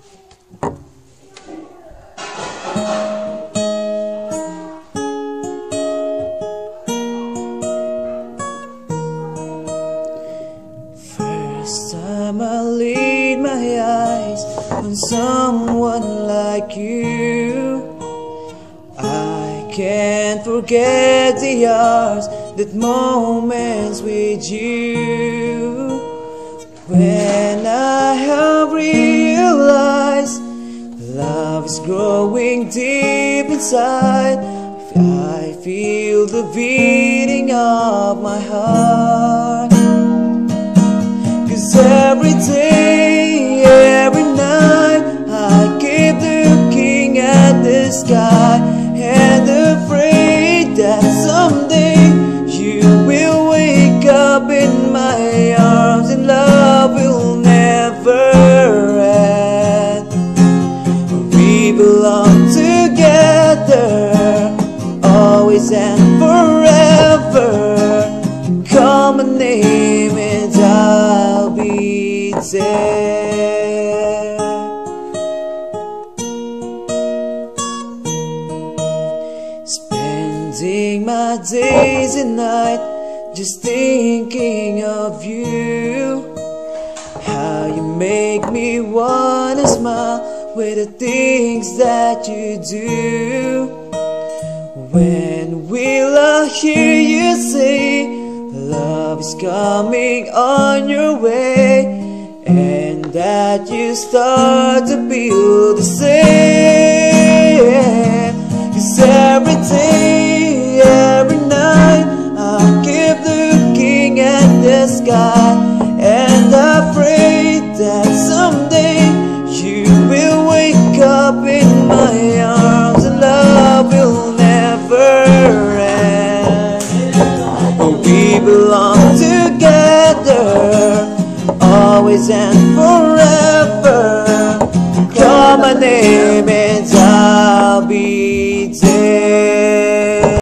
First time I laid my eyes on someone like you, I can't forget the hours, that moments with you. When I have realized love is growing deep inside, I feel the beating of my heart. 'Cause every day, every night, I keep looking at the sky and afraid that someday you will wake up in my arms and love will never end. We belong together, always and forever. Call my name and I'll be there. Spending my days and night just thinking of you, how you make me wanna smile with the things that you do. When will I hear you say love is coming on your way, and that you start to feel the same? 'Cause every day, every night, I keep looking at the sky and I pray that someday you will wake up in my arms and love will never end. We belong together, always and forever. Call my name and I'll be there.